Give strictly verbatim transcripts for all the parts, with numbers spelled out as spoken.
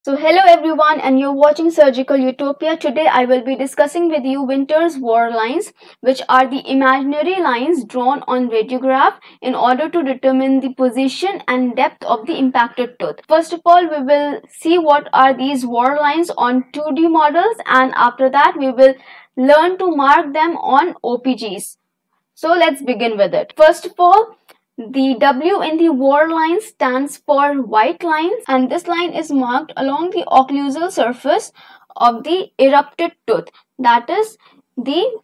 So hello everyone, and you're watching Surgical Utopia. Today I will be discussing with you Winter's war lines, which are the imaginary lines drawn on radiograph in order to determine the position and depth of the impacted tooth. First of all, we will see what are these war lines on two D models, and after that we will learn to mark them on O P Gs. So let's begin with it. First of all, the W in the war line stands for white lines, and this line is marked along the occlusal surface of the erupted tooth, that is the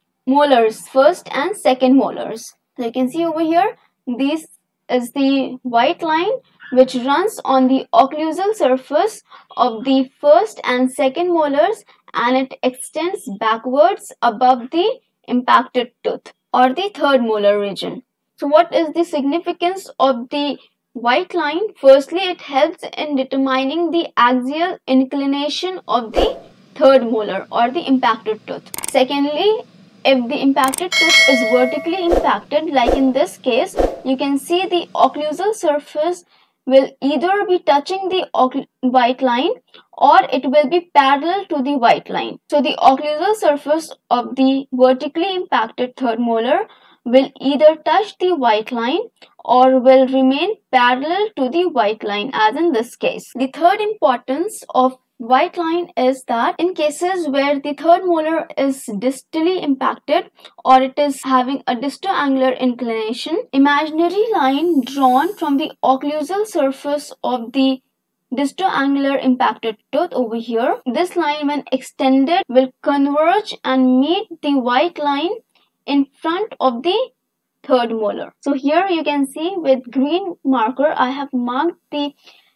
molars, first and second molars. So you can see over here, this is the white line which runs on the occlusal surface of the first and second molars, and it extends backwards above the impacted tooth or the third molar region. So what is the significance of the white line? Firstly, it helps in determining the axial inclination of the third molar or the impacted tooth. Secondly, if the impacted tooth is vertically impacted, like in this case, you can see the occlusal surface will either be touching the white line or it will be parallel to the white line. So the occlusal surface of the vertically impacted third molar will either touch the white line or will remain parallel to the white line, as in this case. The third importance of white line is that in cases where the third molar is distally impacted or it is having a distoangular inclination, imaginary line drawn from the occlusal surface of the distoangular impacted tooth over here, this line when extended will converge and meet the white line in front of the third molar. So here you can see with green marker I have marked the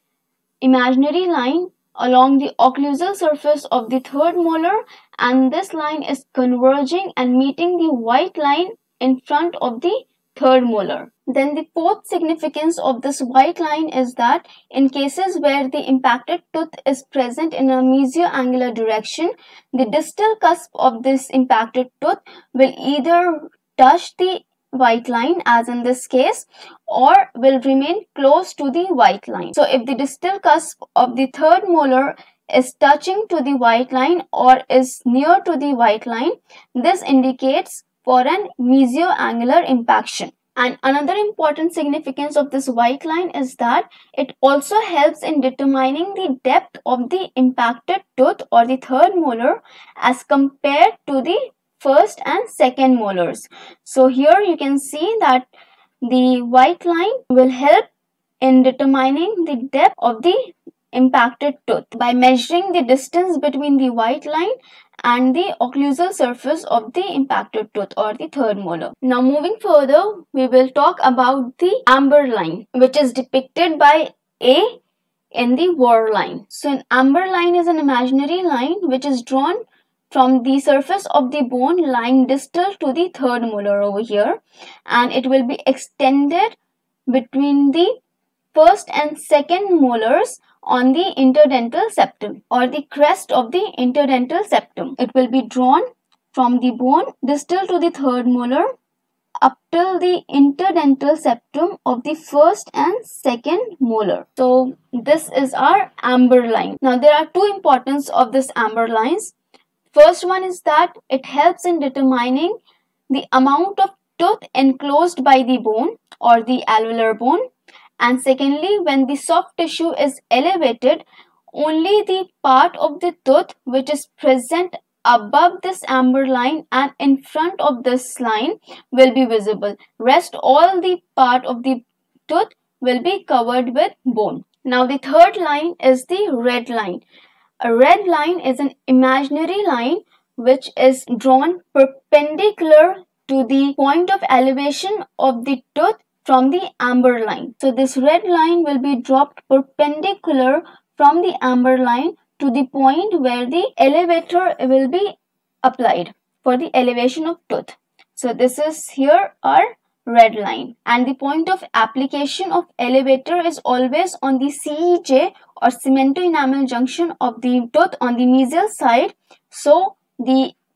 imaginary line along the occlusal surface of the third molar, and this line is converging and meeting the white line in front of the third molar. Then the fourth significance of this white line is that in cases where the impacted tooth is present in a mesioangular direction, the distal cusp of this impacted tooth will either touch the white line, as in this case, or will remain close to the white line. So if the distal cusp of the third molar is touching to the white line or is near to the white line, this indicates for an mesioangular impaction. And another important significance of this white line is that it also helps in determining the depth of the impacted tooth or the third molar as compared to the first and second molars. So here you can see that the white line will help in determining the depth of the impacted tooth by measuring the distance between the white line and the occlusal surface of the impacted tooth or the third molar. Now moving further, we will talk about the amber line, which is depicted by A in the war line. So an amber line is an imaginary line which is drawn from the surface of the bone lying distal to the third molar over here, and it will be extended between the first and second molars on the interdental septum or the crest of the interdental septum. It will be drawn from the bone distal to the third molar up till the interdental septum of the first and second molar. So this is our amber line. Now there are two importance of this amber lines. First one is that it helps in determining the amount of tooth enclosed by the bone or the alveolar bone. And secondly, when the soft tissue is elevated, only the part of the tooth which is present above this amber line and in front of this line will be visible. Rest all the part of the tooth will be covered with bone. Now the third line is the red line. A red line is an imaginary line which is drawn perpendicular to the point of elevation of the tooth from the amber line. So this red line will be dropped perpendicular from the amber line to the point where the elevator will be applied for the elevation of tooth. So this is here our red line, and the point of application of elevator is always on the C E J or cemento enamel junction of the tooth on the mesial side. So the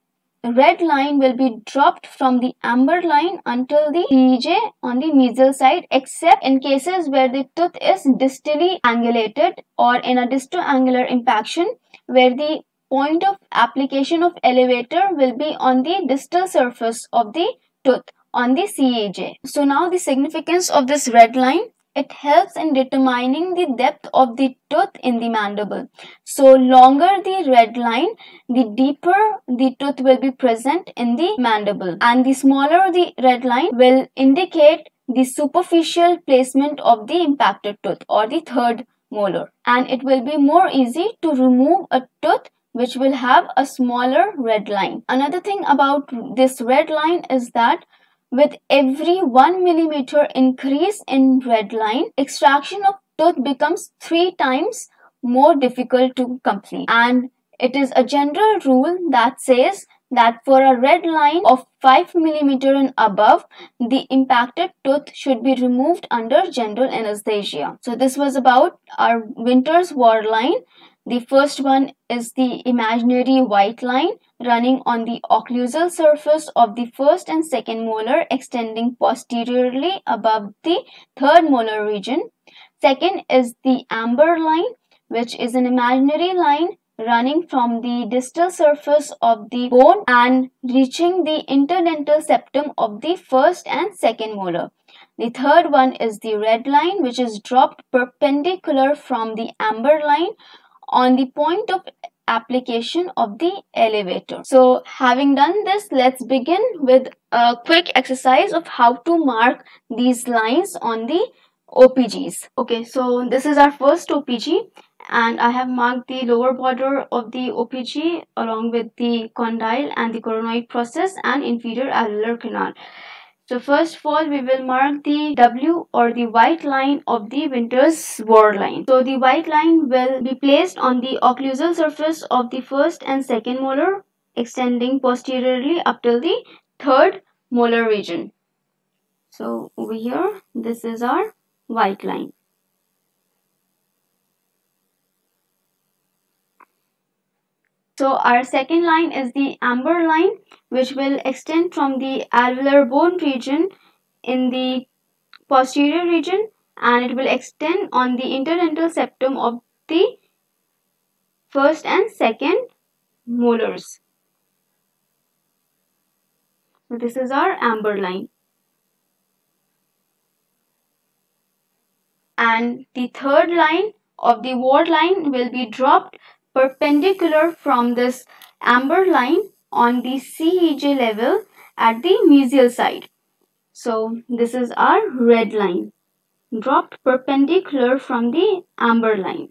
red line will be dropped from the amber line until the C E J on the mesial side, except in cases where the tooth is distally angulated or in a distoangular impaction, where the point of application of elevator will be on the distal surface of the tooth on the C E J. So now the significance of this red line. It helps in determining the depth of the tooth in the mandible. So longer the red line, the deeper the tooth will be present in the mandible, and the smaller the red line will indicate the superficial placement of the impacted tooth or the third molar, and it will be more easy to remove a tooth which will have a smaller red line. Another thing about this red line is that with every one millimeter increase in red line, extraction of tooth becomes three times more difficult to complete. And it is a general rule that says that for a red line of five millimeter and above, the impacted tooth should be removed under general anesthesia. So this was about our Winters War line. The first one is the imaginary white line running on the occlusal surface of the first and second molar, extending posteriorly above the third molar region. Second is the amber line, which is an imaginary line running from the distal surface of the bone and reaching the interdental septum of the first and second molar. The third one is the red line, which is dropped perpendicular from the amber line on the point of application of the elevator. So having done this, let's begin with a quick exercise of how to mark these lines on the O P Gs. Okay, so this is our first O P G, and I have marked the lower border of the O P G along with the condyle and the coronoid process and inferior alveolar canal. So first of all, we will mark the W or the white line of the Winters War line. So the white line will be placed on the occlusal surface of the first and second molar, extending posteriorly up till the third molar region. So over here, this is our white line. So our second line is the amber line, which will extend from the alveolar bone region in the posterior region, and it will extend on the interdental septum of the first and second molars. So this is our amber line. And the third line of the Ward line will be dropped perpendicular from this amber line on the C E J level at the mesial side. So this is our red line, dropped perpendicular from the amber line.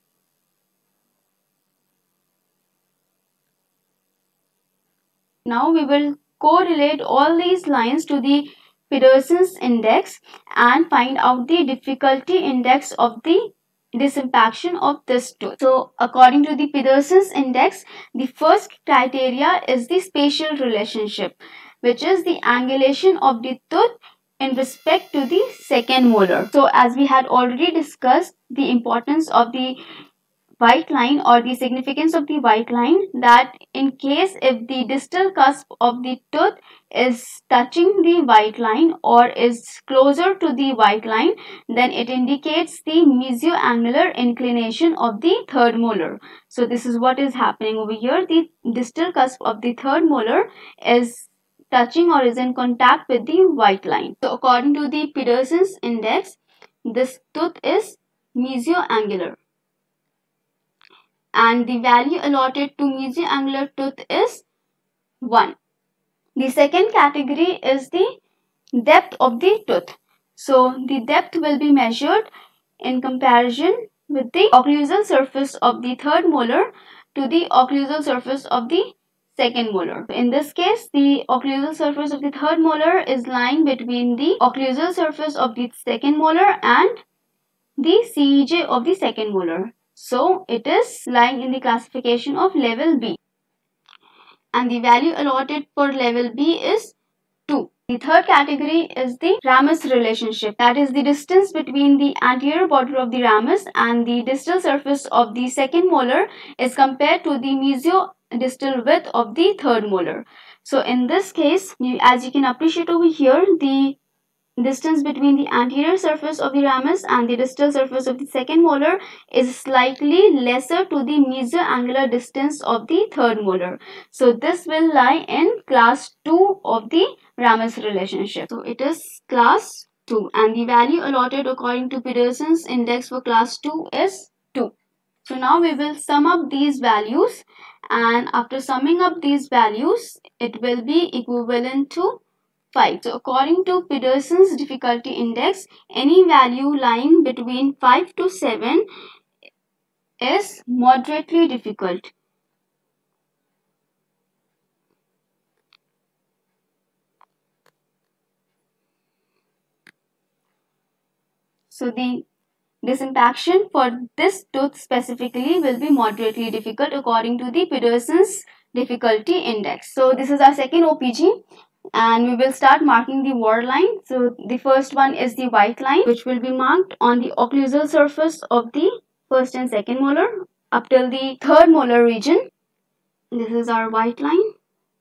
Now we will correlate all these lines to the Pedersen's index and find out the difficulty index of the disimpaction of this tooth. So according to the Pedersen's index, the first criteria is the spatial relationship, which is the angulation of the tooth in respect to the second molar. So as we had already discussed the importance of the white line or the significance of the white line, that in case if the distal cusp of the tooth is touching the white line or is closer to the white line, then it indicates the mesioangular inclination of the third molar. So this is what is happening over here. The distal cusp of the third molar is touching or is in contact with the white line. So according to the Pedersen's index, this tooth is mesioangular, and the value allotted to mesioangular tooth is one. The second category is the depth of the tooth. So the depth will be measured in comparison with the occlusal surface of the third molar to the occlusal surface of the second molar. In this case, the occlusal surface of the third molar is lying between the occlusal surface of the second molar and the C E J of the second molar. So it is lying in the classification of level B, and the value allotted for level B is two. The third category is the ramus relationship, that is the distance between the anterior border of the ramus and the distal surface of the second molar is compared to the distal width of the third molar. So in this case, you, as you can appreciate over here, the distance between the anterior surface of the ramus and the distal surface of the second molar is slightly lesser to the mesoangular distance of the third molar. So this will lie in class two of the ramus relationship. So it is class two, and the value allotted according to Peterson's index for class two is two. So now we will sum up these values, and after summing up these values, it will be equivalent to five. So according to Peterson's difficulty index, any value lying between five to seven is moderately difficult. So the disimpaction for this tooth specifically will be moderately difficult according to the Peterson's difficulty index. So this is our second O P G, and we will start marking the word line. So the first one is the white line, which will be marked on the occlusal surface of the first and second molar up till the third molar region. This is our white line.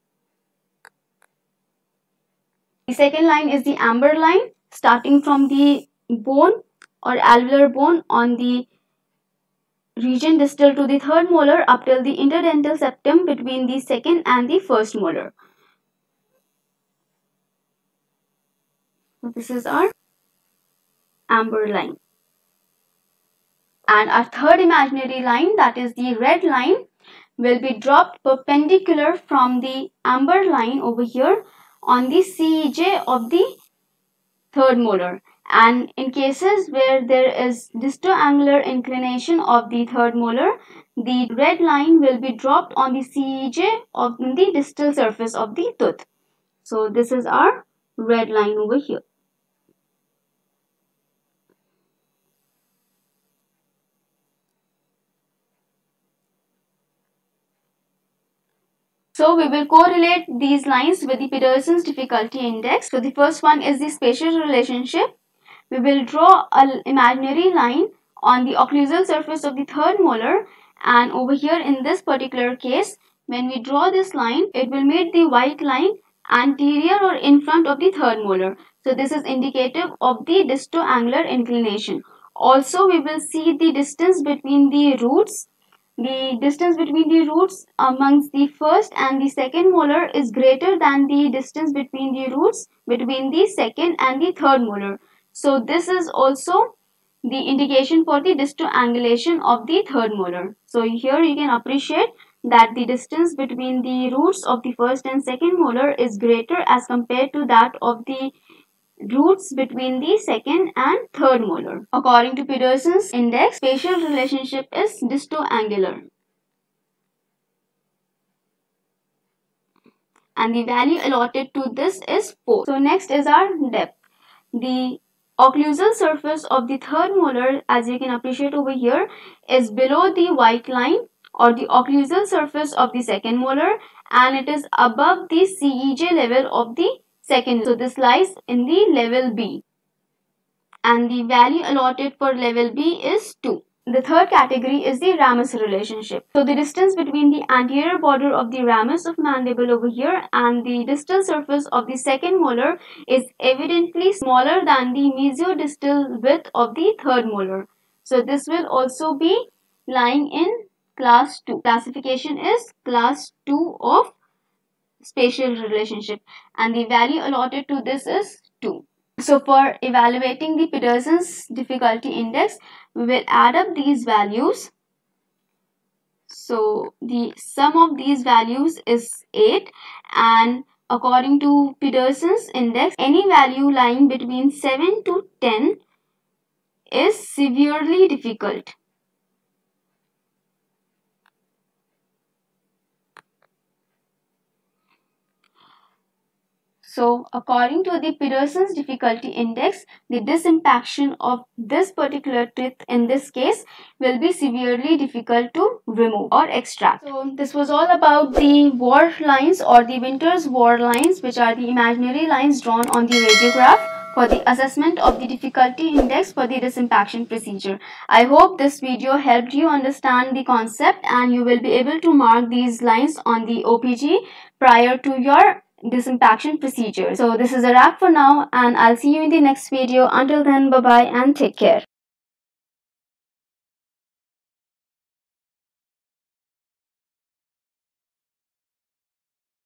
The second line is the amber line, starting from the bone or alveolar bone on the region distal to the third molar up till the interdental septum between the second and the first molar. So this is our amber line. And our third imaginary line, that is the red line, will be dropped perpendicular from the amber line over here on the C E J of the third molar. And in cases where there is distoangular inclination of the third molar, the red line will be dropped on the C E J of the distal surface of the tooth. So this is our red line over here. So we will correlate these lines with the Peterson's difficulty index. So the first one is the spatial relationship. We will draw an imaginary line on the occlusal surface of the third molar, and over here in this particular case, when we draw this line, it will make the white line anterior or in front of the third molar. So this is indicative of the distoangular inclination. Also, we will see the distance between the roots. The distance between the roots amongst the first and the second molar is greater than the distance between the roots between the second and the third molar. So this is also the indication for the distoangulation of the third molar. So here you can appreciate that the distance between the roots of the first and second molar is greater as compared to that of the roots between the second and third molar. According to Peterson's index, spatial relationship is distoangular. And the value allotted to this is four. So next is our depth. The occlusal surface of the third molar, as you can appreciate over here, is below the white line or the occlusal surface of the second molar, and it is above the C E J level of the second. So this lies in the level B, and the value allotted for level B is two. The third category is the ramus relationship. So the distance between the anterior border of the ramus of mandible over here and the distal surface of the second molar is evidently smaller than the mesodistal width of the third molar. So this will also be lying in class two. Classification is class two of spatial relationship, and the value allotted to this is two. So for evaluating the Peterson's difficulty index, we will add up these values. So the sum of these values is eight, and according to Peterson's index, any value lying between seven to ten is severely difficult. So according to the Peterson's difficulty index, the disimpaction of this particular tooth in this case will be severely difficult to remove or extract. So this was all about the word lines or the Winters word lines, which are the imaginary lines drawn on the radiograph for the assessment of the difficulty index for the disimpaction procedure. I hope this video helped you understand the concept and you will be able to mark these lines on the O P G prior to your disimpaction procedure. So this is a wrap for now and I'll see you in the next video. Until then, bye bye and take care.